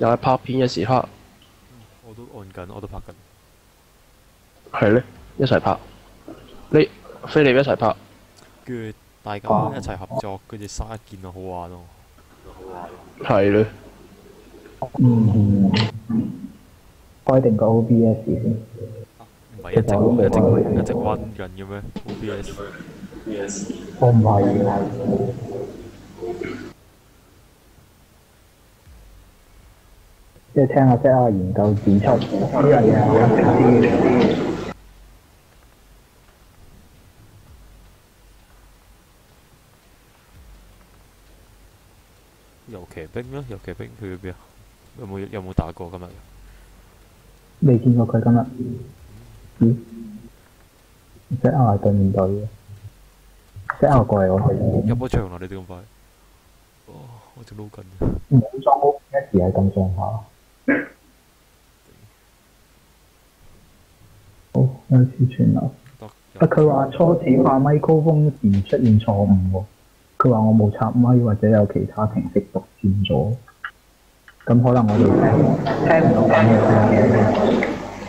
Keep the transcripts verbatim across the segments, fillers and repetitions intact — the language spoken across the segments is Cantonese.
又係拍片嘅時刻， 我都按緊，我都拍緊。 係咧，一齊拍。你菲利一齊拍， 跟住大家一齊合作，跟住生一件就好玩咯。 係咧。 嗯，開定個 O B S 先。 唔係一直一直一直温緊嘅咩？O B S。 我唔係喎。即係聽下即下研究指出呢樣嘢係好直啲。 遊騎兵咧，遊騎兵去咗邊啊？有冇有冇打過今日？ 未見過佢今日。咦？即下係對面隊嘅。即下過嚟我哋。 入咗場啦！你哋咁快？哦，我仲撈緊。 冇裝 O B S 係咁上下。好，開始傳流。啊！佢話初始化咪高峰時出現錯誤喎。佢話我冇插咪或者有其他程式獨佔咗。咁可能我哋聽聽唔到講嘢嘅。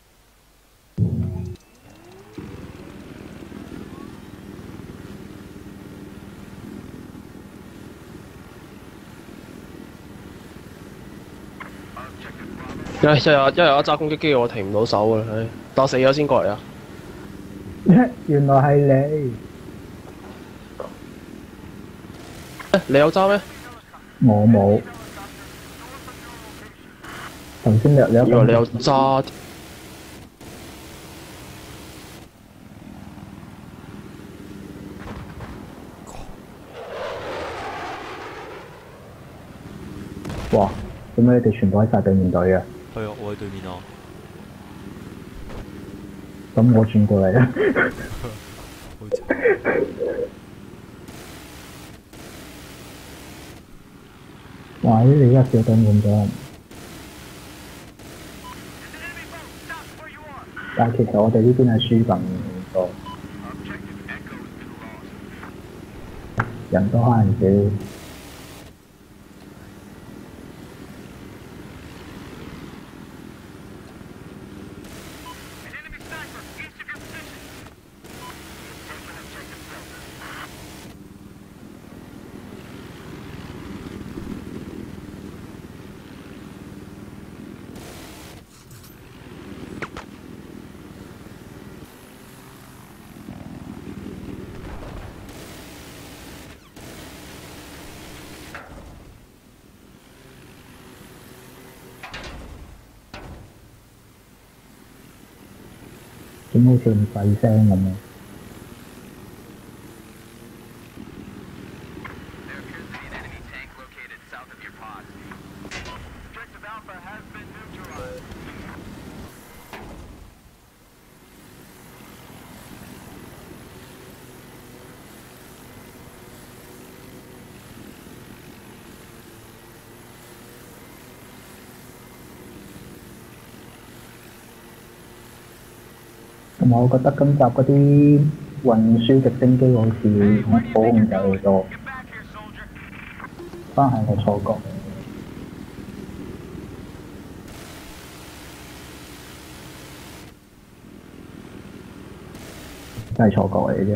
一日一日一揸攻擊機，我停唔到手啊！唉，打死咗先過嚟啊！ 原來係你。 你有揸咩？ 我冇。頭先你你有。 以為你有揸。 哇！點解你哋全部喺晒對面隊嘅？ 係啊，我喺對面啊。 咁我轉過嚟啦。 好似。 哇！你而家少對面咗。但係其實我哋呢邊係輸緊嘅，人多可能少。點好似咁細聲咁啊！同埋我覺得今集嗰啲運輸直升機好似好控制好多，可能係我錯覺。真係錯覺嚟嘅啫。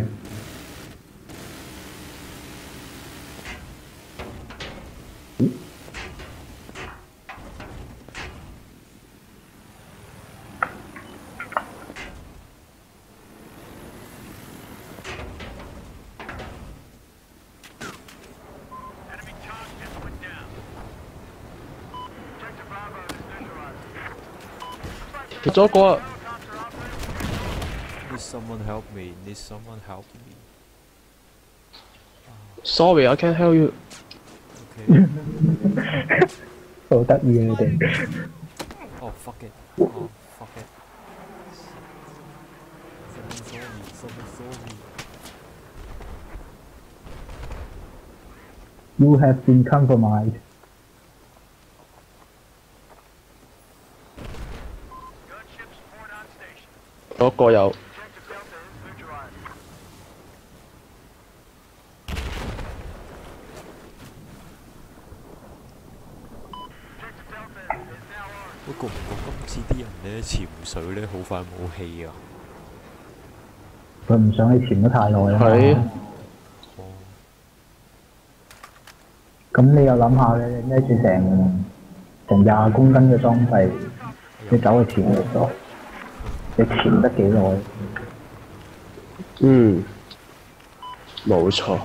跌咗個啊 Need someone help me. Need someone help me. Sorry, I can't help you. Okay. 好得意啊！你哋。 Oh fuck it. Oh fuck it. Someone saw me. Someone saw me. You have been compromised. 嗰個有。 不過唔覺今次啲人咧潛水咧好快冇氣啊！ 佢唔想你潛得太耐啊係嘛。 哦， 咁你又諗下咧，你孭住成成廿公斤嘅裝備，你走去潛咗，你潛得幾耐？ 嗯，冇錯。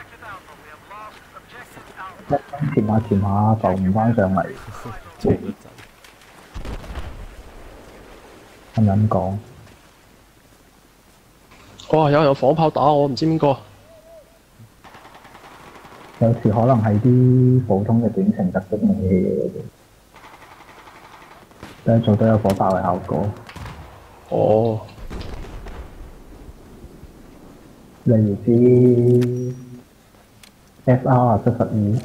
一潛下潛下浮唔翻上嚟， 潛得滯。 係咪咁講？ 哇！有人有火炮打我，唔知邊個。 有時可能係啲普通嘅短程突擊武器嚟嘅啫，都係做到有火炮嘅效果。 哦， 例如啲 F R 七十二。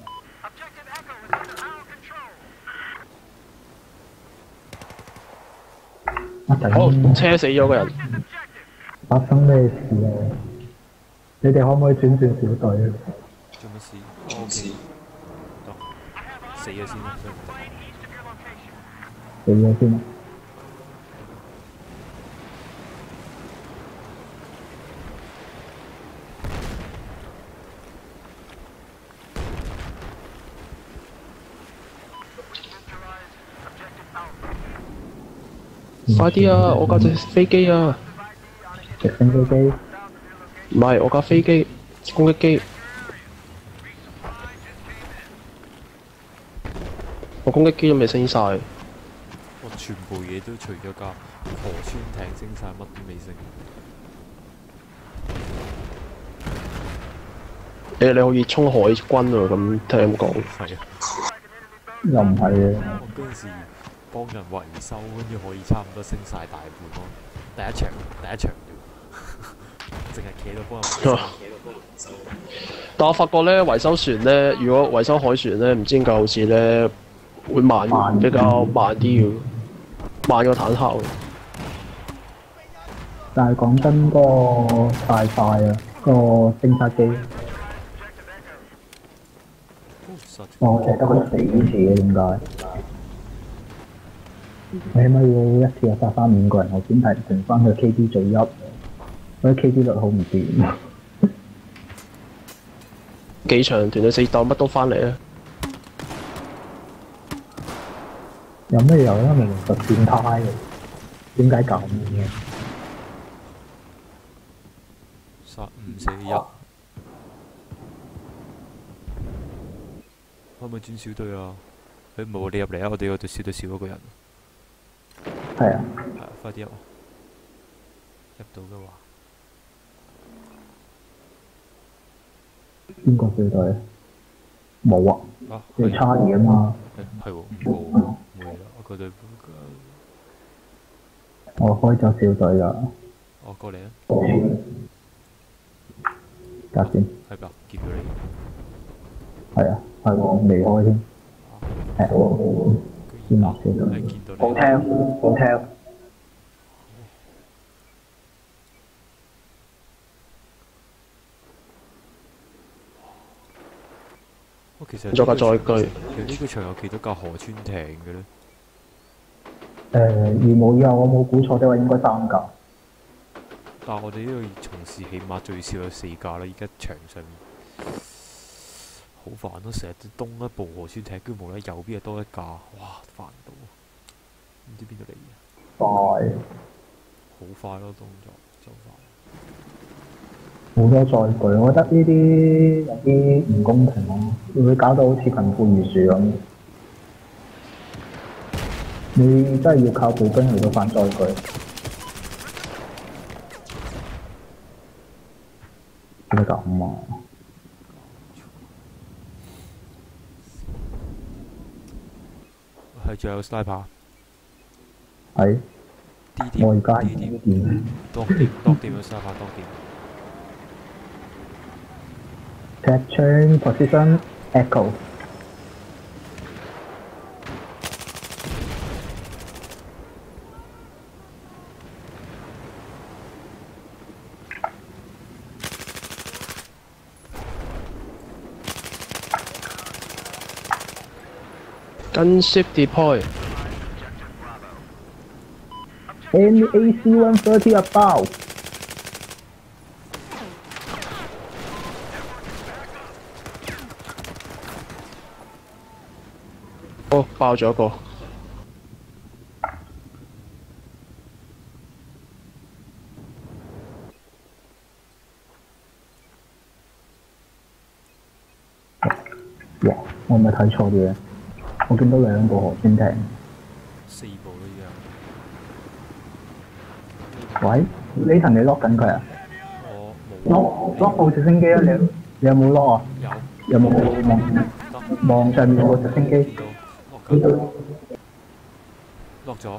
啊！ 好頂！ 車死咗個人。 發生咩事啊？你哋可唔可以轉轉小隊？ 做乜事 ？O K，得死咗先啦， 死咗先。 快啲啊！我架隻飛機啊！ 直升飛機。 唔係，我架飛機攻擊機。我攻擊機都未升晒。 我全部嘢都除咗架河川艇升晒，乜都未升。 誒，你好熱衝海軍啊！咁聽你咁講。 係啊。 又唔係嘅。 我嗰陣時幫人維修，跟住可以差唔多升晒大半咯。第一場，第一場啫，淨係企到幫人維修。 但我發覺咧，維修船咧，如果維修海船咧，唔知點解好似咧會慢， 慢比較慢啲嘅，慢過坦克嘅。 但係講真，個太快啊！個偵察機，我淨係得個死字嘅，點解？我起碼要一次過殺翻五個人，我先係剩翻佢 K D 最一，嗰啲 K D 率好唔掂。 幾場團隊死鬥乜都翻嚟啊！ 有咩有咧？明明實變態嘅，點解咁嘅？ 殺五四一，可唔可以轉小隊啊？誒唔係喎，你入嚟啊！我哋嗰隊小隊少咗個人。 係啊。 係啊，快啲入啊！入到嘅話。 邊個小隊？冇啊！ 啊， 你差異啊嘛。 誒係喎，冇冇啦！我嗰隊。 我開咗小隊啦。 我過嚟啊！ 隔先。 係㗎，見到你。 係啊，係喎，未開添。係喎，先落小隊。好聽，好聽。 我其實做架載具。 其實呢個場有幾多架河川艇嘅咧？ 誒，如無意外，我冇估錯的話，應該三架。 但係我哋呢度從事起碼最少有四架啦，而家場上面好煩咯，成日都東一部河川艇，跟住無啦右邊又多一架，哇煩到，唔知邊度嚟嘅。 快！ 好快咯，動作就快。 好多載具，我覺得呢啲有啲唔公平咯，會唔會搞到好似貧富懸殊咁？你真係要靠步兵嚟到反載具。點解咁啊？ 係，仲有 sniper。 係。我而家 D 點。當點當點嘅 sniper 當點。 Tap change position echo。 跟 ship deploy。 Any A C one thirty about？ 哦，爆咗一個。 哇！我係咪睇錯嘢？我見到兩個河川艇。 四部都依喂，呢層你 lock 緊佢啊？ 我冇。 lock lock 部直升機啊！你你有冇 lock 啊？ 有。 有冇望望上面有個直升機？ 落緊。落咗。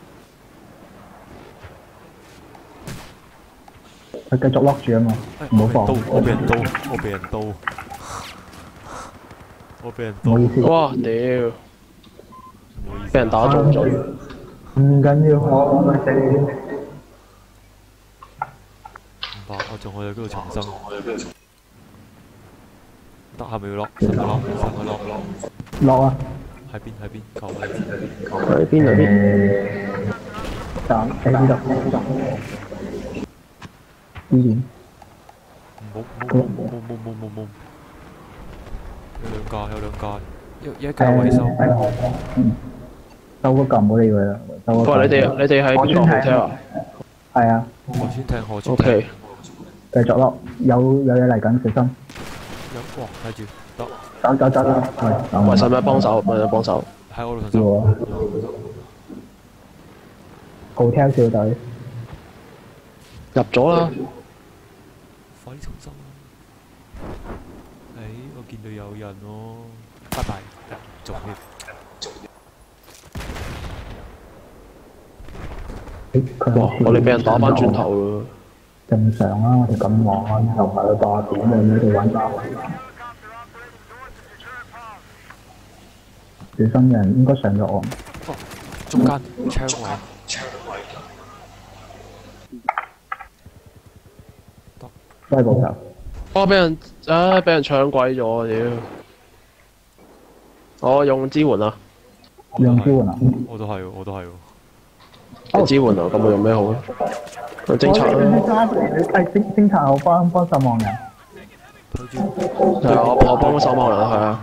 佢繼續 lock 住啊嘛，唔好放。 我俾人刀，我俾人刀，我俾人刀。 唔好意思。 哇！屌！俾人打中咗。 唔緊要，我我咪死你先。 唔怕，我仲可以喺嗰度重生。得係咪要落？使咪落？使咪落？ 落啊！ 喺邊？喺邊？求你。 喺邊啊？邊？ 站喺呢度，呢度。呢點？ 冇冇冇冇冇冇冇冇。有兩架，有兩架，一一架維修。 嗯。收嗰嚿唔好理佢啦，收嗰嚿。 喂，你哋你哋喺邊個 hotel 啊？ 係啊。 河川艇，河川 O 艇。 K。 繼續咯，有有嘢嚟緊，小心。 有哇，睇住，得。 走走走走，係。 喂，使唔使幫手？使唔使幫手？ 喺我度要手。 啊。hotel 小隊。 入咗啦。 快啲重生啦！誒，我見到有人喎，拜拜，做咩？ 哇！我哋俾人打翻轉頭喎。 正常啦，我哋咁玩，又唔係去八點，你喺度玩打圍。小心人應該上咗岸。 哦，中間窗位。 都係報仇。 哇！俾人啊！俾人搶鬼咗屌！我用支援啊！ 用支援啊！ 我都係喎，我都係喎。 用支援啊！咁我用咩好咧？用偵察啦。 係偵偵察我幫幫守望人。 睇住。 係啊，我我幫守望人係啊。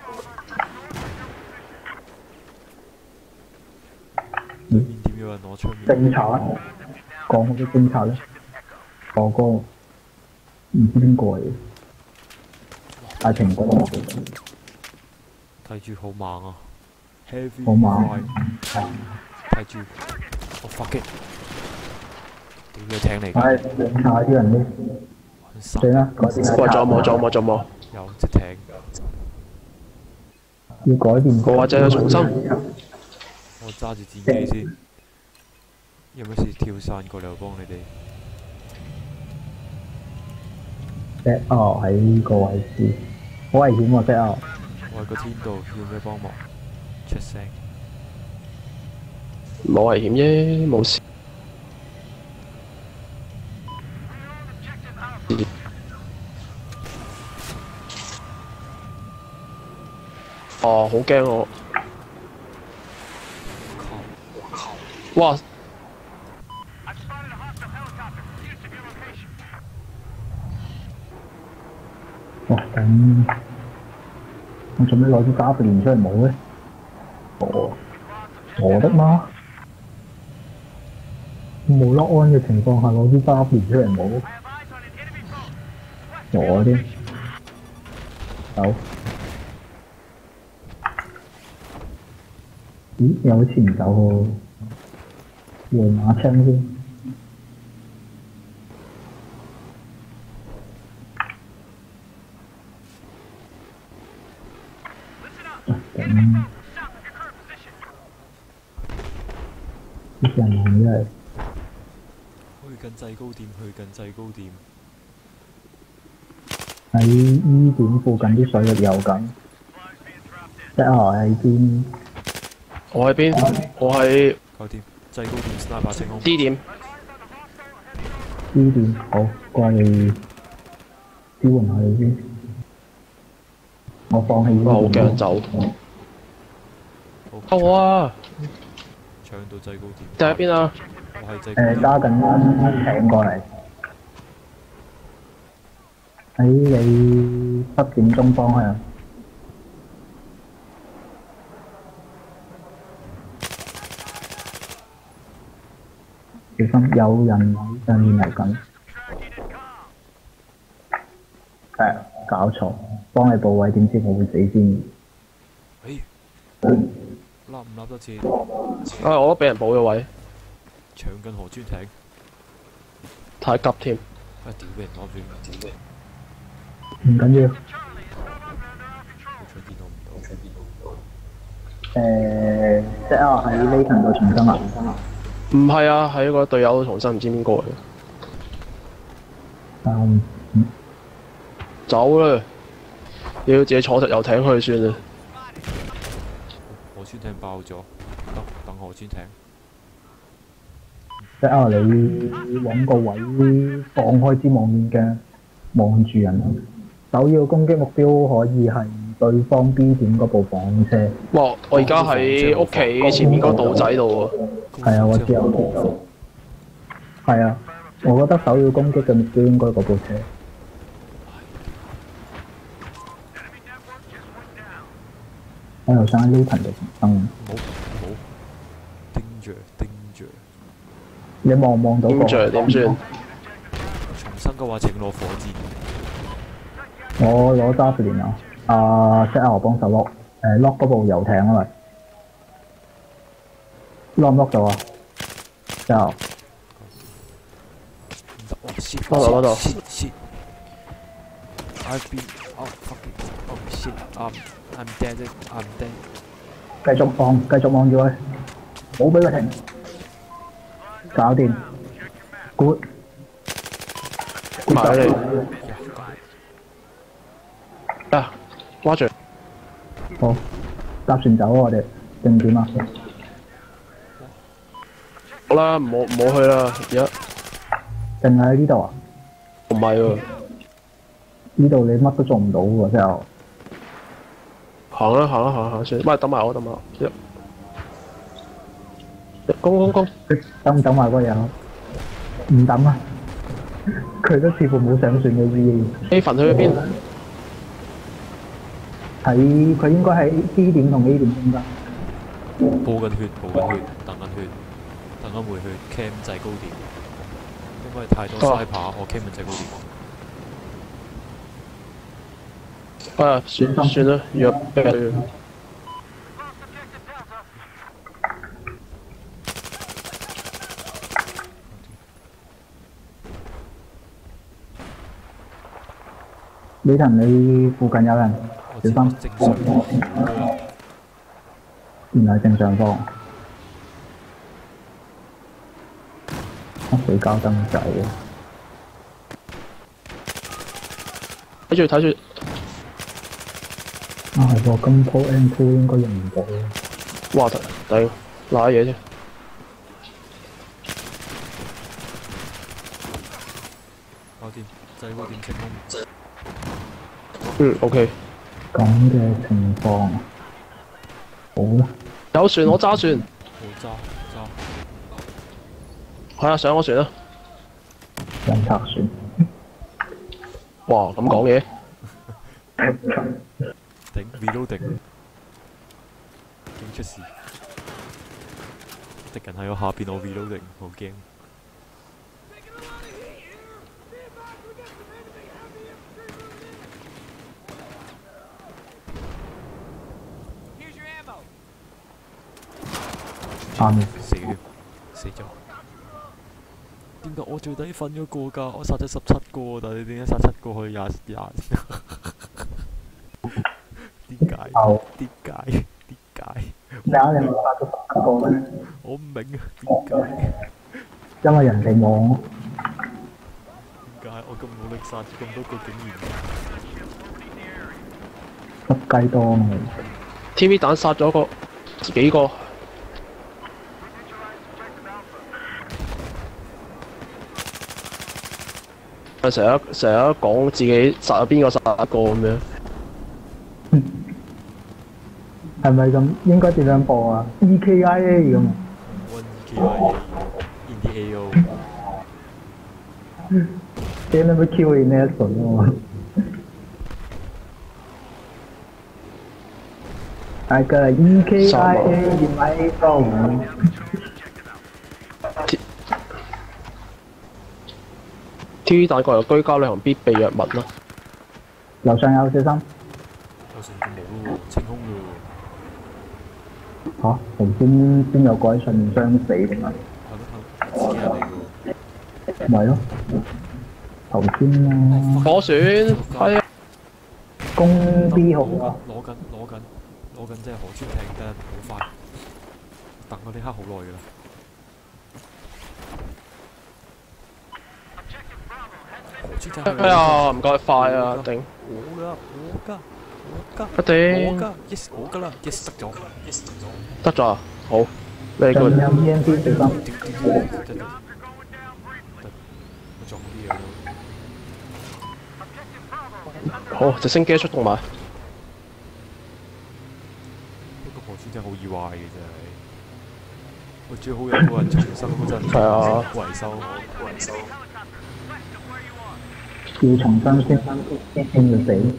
對面點有人攞槍？ 偵察，講好啲偵察咧。哥哥，唔知邊個嚟？大蘋果。 睇住好猛啊 ！Heavy 好猛。 睇住，我發擊。屌你艇嚟㗎！ 唉，偵察啲人咧。算啦，改變。 喂，仲有冇？仲有冇？仲有冇？ 有隻艇。 要改變。 或者有重生。 我揸住戰機先。有咩事跳傘過嚟我幫你哋。 Z O 喺呢個位置，好危險喎 Z O。 我喺個天度，要咩幫忙？出聲。 冇危險啫，冇事。哦，好驚我！哇！ 哇！咁我做咩攞啲加布連出嚟冇咧？我我得嗎？冇落安嘅情況下攞啲加布連出嚟冇？我啲走。咦？有前走喎，換馬槍先。咁啲人係真係去緊制高點，去緊制高點。 喺依點附近啲水域游緊。即係喺邊？ 我喺邊？我喺搞掂，制高點 sniper 成功。 D 點。 D 點好，過嚟支援下你先。我放棄呢我好驚走。救我啊！ 搶到制高點。 就喺邊啊？ 我係制高點。 誒揸緊艇過嚟，喺你七點鐘方向。小心有人喺上面嚟緊。誒，搞錯，幫你報位，點知我會死先？ 誒，笠唔笠得切？ 啊！我都俾人補咗位， 搶緊河川艇。 太急添。 啊！屌俾人攞住！ 唔緊要。 好彩見到唔到，好彩見到唔到。 誒，即係我喺呢層度重新啊！ 唔係啊，係一個隊友重新唔知邊個嚟。 但我唔走啦！你要自己坐實遊艇去算啦。 河川艇爆咗，等等河川艇。 即係你揾個位放開支望遠鏡，望住人。首要攻擊目標可以係對方 B 點嗰部房車。 哇！我而家喺屋企前面嗰個島仔度喎。 係啊，我知我知。係啊，我覺得首要攻擊嘅目標應該嗰部車。我又想喺呢層度重生。 冇冇，盯住盯住。 你望唔望到個？ 點著點算？ 重生嘅話請攞火箭。 我攞揸連啊！啊 set 我幫手 lock， 誒 lock 嗰部遊艇啊咪 lock 唔 lock 到啊？之後嗰度嗰度。 I've been oh fucking oh shit um I'm dead I'm dead。 繼續望，繼續望住佢，冇俾佢停，搞掂 ，good， 埋咗你。啊！挖住。 好，搭船走啊！我哋定點啊？ 好啦，唔好唔好去啦，而家。 定係喺呢度啊？ 唔係喎。 呢度你乜都做唔到喎，之後。 行啦行啦行行算，唔係等埋我等埋我。攻攻攻！ 等唔等埋嗰個人？唔等啊！佢都似乎冇上船嘅意義。 A 份去咗邊？ 喺佢應該喺 B 點同 A 點中間。 報緊血，報緊血，等緊血，等緊回血 ，cam 制高點。因為太多 sniper，我 cam 唔制高點。 啊，算算啦，約俾佢。 李騰，你附近有人，小心。 正常。 原來正上方。黑水膠燈仔。 睇住睇住。 啊係喎，金鋪 M 二應該用唔到。 哇！頂，賴嘢啫。 搞掂，制高點成功。 嗯 ，OK。 咁嘅情況，好啦。 有船，我揸船。 好揸揸。 係啊，上我船啦。 人拆船。 哇！咁講嘢。 頂 reloading，驚出事。敵人喺我下邊，我 reloading，好驚。死了，死咗。點解我最低分嗰個㗎？我殺咗十七個，但係你點解殺七個去廿廿？點解？點解？點解？ 咩啊？你咪殺咗十個咩？ 我唔明啊，點解？ 因為人哋望咯。 點解我咁努力殺咁多個竟然？ 濕雞多嘛 T V 彈殺咗個幾個。成日成日講自己殺咗邊個殺一個咁樣。 係咪咁？應該點樣播啊？E K I A 咁。 K I A in the A O。 驚你咪 Q 你呢一順喎。I got E K I A in my phone。 T V 大國由居家旅行必備藥物啦。 樓上有小心。 樓上冇咯喎，清空咯喎。嚇！頭先邊有個喺上面傷死定係？ 係咯係咯，自己人嚟嘅喎。 咪咯。頭先啊。 火船係啊。 攻 B 號啊！ 攞緊攞緊攞緊，即係河川艇得好快，等我呢刻好耐㗎啦。 哎呀，唔該快啊！頂。 我㗎，我㗎，我㗎。 一定。 我㗎 ，yes 我㗎啦 ，yes 得咗 ，yes 得咗。 得咗啊！好，你上個。 面有 E M P 小心。 我做啲嘢咯。 好，直升機出動埋。 呢個河川真係好易壞嘅真係。我最好有個人重生嗰陣。 係啊。 維修維修。 要重新先先先要死。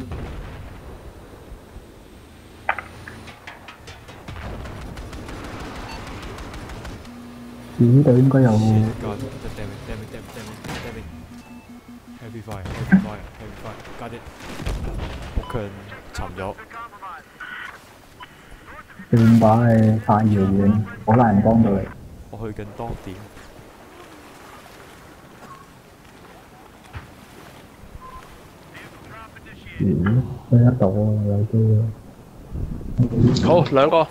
咦？度應該有。 Heavy fire, heavy fire, heavy fire， 加啲屋強沉咗。 電話係太遙遠，好難幫到你。 我去緊當點。 咦？追得到啊！有啲。 好，兩個。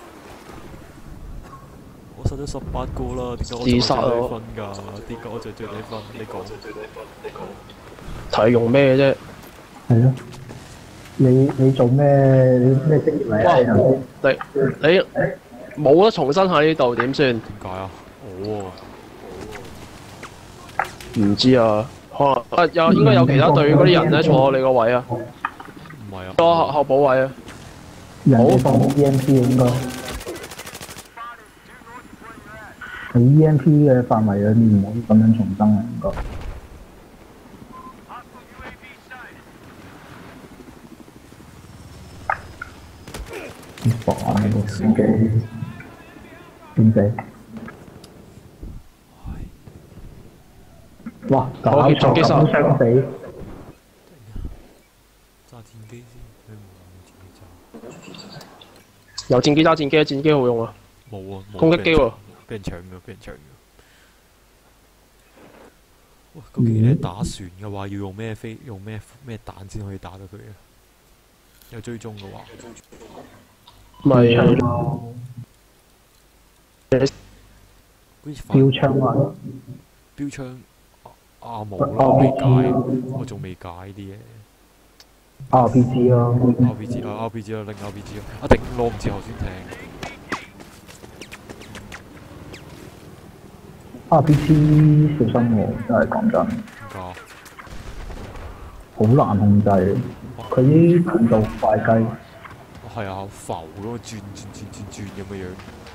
我殺咗十八個啦，點解我自殺啊！ 最低分㗎？點解我最最低分？你講。 睇用咩啫？ 係咯。你你做咩？你咩職業嚟啊？ 你你冇得重新喺呢度點算？ 點解啊？哦。 唔知啊，可能啊有應該有其他隊嗰啲人咧坐你個位啊。 唔係啊。 個後後補位啊。 人哋放 E M P 應該。喺 E M P 嘅範圍裏面唔可以咁樣重生啊，應該。好煩啊！部手機點死？哇！搞錯咁傷死！ 揸戰機先，你唔用戰機揸。 有戰機揸戰機，戰機好用啊！ 冇啊！ 攻擊機喎。 俾人搶咗，俾人搶咗。喂，究竟你打船嘅話，要用咩飛？用咩咩彈先可以打到佢啊？有追蹤嘅話。 咪標槍啊！ 標槍啊冇啦，我未解，我仲未解啲嘢。 R P G 咯 R P G 啊 ，R P G 啊，另 R P G 啊，啊頂攞唔知頭先聽。 R P G 小心喎，真係講真。 點解？ 好難控制，佢啲彈道快雞。 係啊，浮嗰個轉轉轉轉轉咁嘅樣。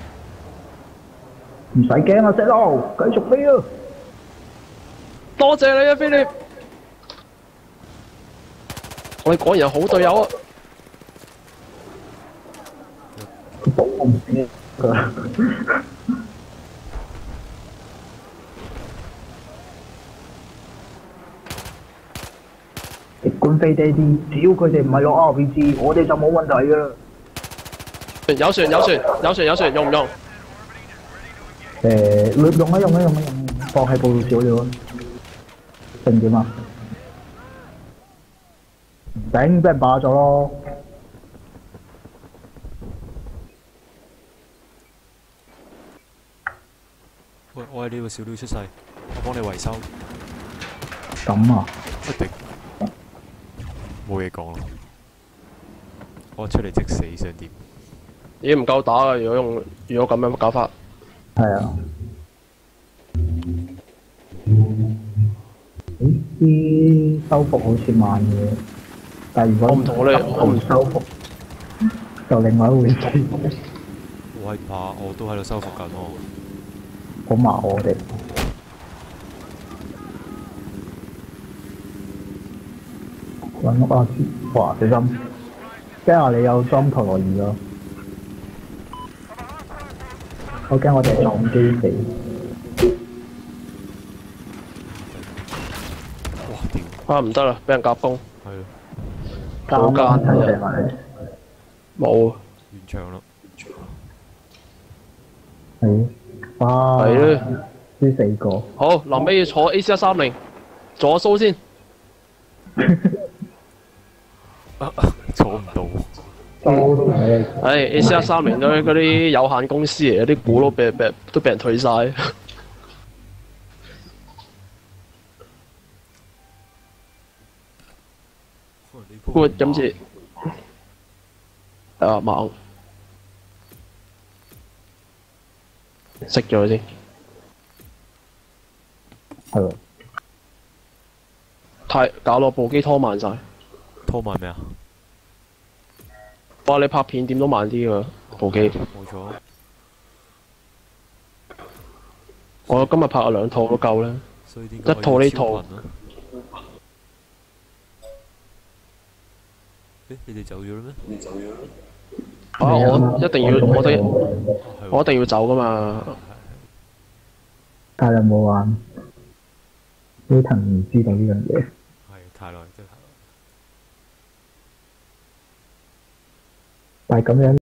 唔使驚啊 ，Zero，繼續飛啊！ 多謝你啊，菲力。我哋果然係好隊友啊！ 佢保我唔死佢。極管飛低啲，只要佢哋唔係攞 R P G，我哋就冇問題噶啦。 有船有船有船有船，用唔用？ 誒，用用啊用啊用啊用，放喺部少料啊，定點啊？頂，俾人霸咗咯！ 喂，我係呢個小鳥出世，我幫你維修。 咁啊？ 一定。冇嘢講啦，我出嚟即死想點？ 已經唔夠打啊！如果用如果咁樣搞法， 係啊。誒啲修復好似慢嘅，但係如果我唔同你，我唔修復，就另外一回事。 我係怕，我都喺度修復緊喎。 好麻我哋。揾屋啊！哇，小心！驚啊！你有裝陀螺儀咯。我驚我哋撞機死。 哇！屌！ 啊唔得啦，俾人夾攻， 係咯， 好奸睇啊！ 射埋冇， 完場啦。 係。哇！ 係咧。 輸四個。 好，臨尾要坐 A C 一三零，做咗 show 先。 坐唔到。 都係。 唉 ，A C 一三零都嗰啲有限公司嚟，啲股都俾俾都俾人退晒。good 今次啊猛，熄咗佢先。 係喎。 太搞到部機拖慢晒。 拖慢咩啊？ 哇！你拍片點都慢啲㗎部機。 冇錯。 我今日拍咗兩套都夠啦。 所以點一套呢套。 誒，你哋走咗啦咩？你走咗啦？ 啊！我一定要，我哋我一定要走噶嘛。 但係有冇玩？呢騰唔知道呢樣嘢。 係太耐，真係。 但係咁樣